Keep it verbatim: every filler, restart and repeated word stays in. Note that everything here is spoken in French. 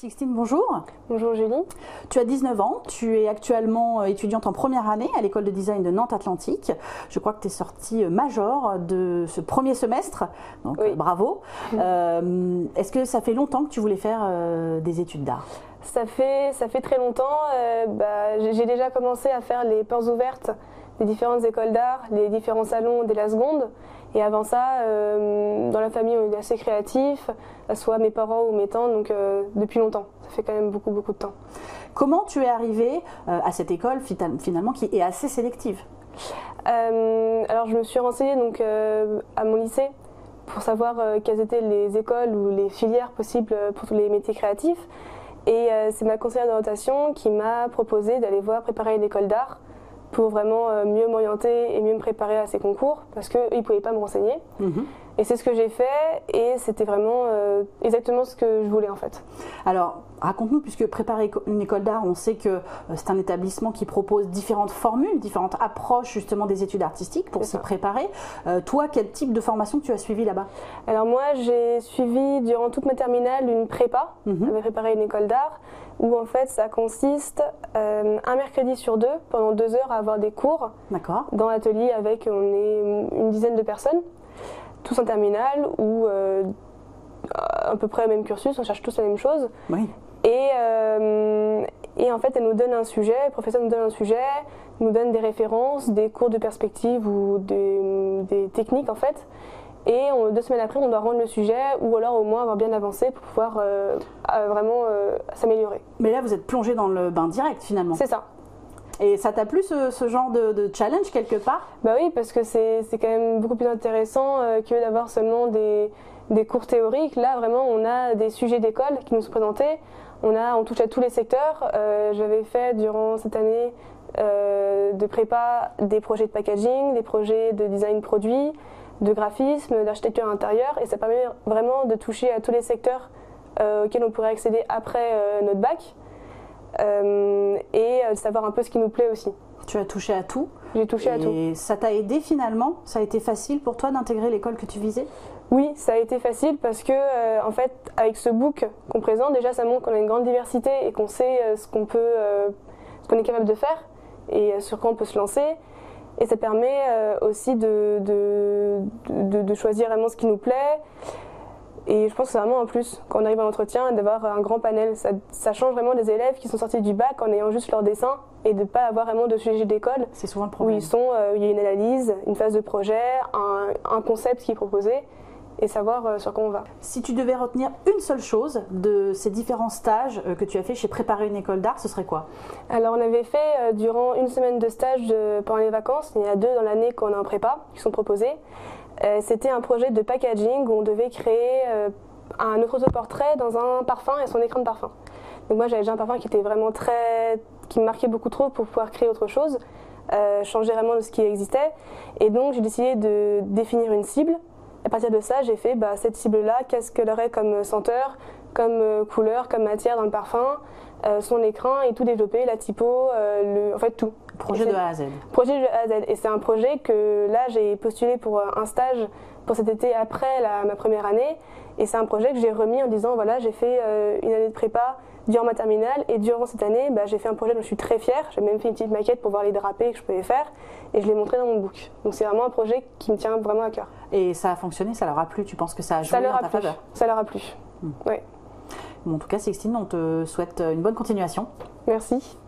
Sixtine, bonjour. Bonjour Julie. Tu as dix-neuf ans, tu es actuellement étudiante en première année à l'école de design de Nantes Atlantique. Je crois que tu es sortie major de ce premier semestre, donc oui. bravo. Mmh. Euh, Est-ce que ça fait longtemps que tu voulais faire euh, des études d'art? Ça fait, ça fait très longtemps. Euh, bah, j'ai déjà commencé à faire les portes ouvertes des différentes écoles d'art, les différents salons dès la seconde. Et avant ça, euh, dans la famille, on est assez créatifs, soit mes parents ou mes tantes, donc euh, depuis longtemps. Ça fait quand même beaucoup, beaucoup de temps. Comment tu es arrivée euh, à cette école finalement qui est assez sélective? euh, Alors je me suis renseignée donc, euh, à mon lycée pour savoir euh, quelles étaient les écoles ou les filières possibles pour tous les métiers créatifs. Et euh, c'est ma conseillère d'orientation qui m'a proposé d'aller voir préparer une école d'art pour vraiment euh, mieux m'orienter et mieux me préparer à ces concours parce qu'ils ne pouvaient pas me renseigner. Mmh. Et c'est ce que j'ai fait et c'était vraiment euh, exactement ce que je voulais en fait. Alors raconte-nous, puisque préparer une école d'art, on sait que euh, c'est un établissement qui propose différentes formules, différentes approches justement des études artistiques pour s'y préparer. Euh, toi, quel type de formation tu as suivi là-bas? Alors moi, j'ai suivi durant toute ma terminale une prépa, mmh. j'avais préparé une école d'art, où en fait ça consiste euh, un mercredi sur deux, pendant deux heures, à avoir des cours dans l'atelier avec on est une dizaine de personnes, tous en terminale, ou euh, à peu près le même cursus, on cherche tous la même chose. Oui. Et, euh, et en fait, elle nous donne un sujet, le professeur nous donne un sujet, nous donne des références, des cours de perspective ou des, des techniques en fait. Et on, deux semaines après, on doit rendre le sujet ou alors au moins avoir bien avancé pour pouvoir euh, euh, vraiment euh, s'améliorer. Mais là, vous êtes plongé dans le bain direct finalement. C'est ça. Et ça t'a plu ce, ce genre de, de challenge quelque part? Bah oui, parce que c'est quand même beaucoup plus intéressant euh, que d'avoir seulement des, des cours théoriques. Là, vraiment, on a des sujets d'école qui nous sont présentés. On, a, on touche à tous les secteurs. Euh, J'avais fait durant cette année euh, de prépa des projets de packaging, des projets de design produit, de graphisme, d'architecture intérieure. Et ça permet vraiment de toucher à tous les secteurs euh, auxquels on pourrait accéder après euh, notre bac. Euh, et de savoir un peu ce qui nous plaît aussi. Tu as touché à tout? J'ai touché et à tout. Et ça t'a aidé finalement? Ça a été facile pour toi d'intégrer l'école que tu visais? Oui, ça a été facile parce que euh, en fait, avec ce book qu'on présente, déjà ça montre qu'on a une grande diversité et qu'on sait euh, ce qu'on peut, euh, ce qu'on est capable de faire et euh, sur quoi on peut se lancer. Et ça permet euh, aussi de, de, de, de choisir vraiment ce qui nous plaît. Et je pense que c'est vraiment un plus quand on arrive à l'entretien d'avoir un grand panel. Ça, ça change vraiment des élèves qui sont sortis du bac en ayant juste leur dessin et de ne pas avoir vraiment de sujet d'école. C'est souvent le problème. Où ils sont, euh, il y a une analyse, une phase de projet, un, un concept qui est proposé et savoir euh, sur quoi on va. Si tu devais retenir une seule chose de ces différents stages euh, que tu as fait chez Préparer une école d'art, ce serait quoi? Alors on avait fait euh, durant une semaine de stage de, pendant les vacances, il y en a deux dans l'année qu'on a en prépa qui sont proposés. Euh, C'était un projet de packaging où on devait créer euh, un autoportrait dans un parfum et son écran de parfum. Donc moi j'avais déjà un parfum qui était vraiment très, qui me marquait beaucoup trop pour pouvoir créer autre chose, euh, changer vraiment de ce qui existait. Et donc j'ai décidé de définir une cible. À partir de ça, j'ai fait bah, cette cible-là, qu'est-ce qu'elle aurait comme senteur, comme euh, couleur, comme matière dans le parfum, euh, son écran et tout développer, la typo, euh, le, en fait tout. Projet de A à Z. Projet de A à Z. Et c'est un projet que là, j'ai postulé pour un stage pour cet été après la, ma première année. Et c'est un projet que j'ai remis en disant, voilà, j'ai fait euh, une année de prépa durant ma terminale. Et durant cette année, bah, j'ai fait un projet dont je suis très fière. J'ai même fait une petite maquette pour voir les drapés que je pouvais faire. Et je l'ai montré dans mon book. Donc c'est vraiment un projet qui me tient vraiment à cœur. Et ça a fonctionné, ça leur a plu? Tu penses que ça a joué ça leur en a ta plu. faveur? Ça leur a plu. Mmh. Oui. Bon, en tout cas, Sixtine, on te souhaite une bonne continuation. Merci.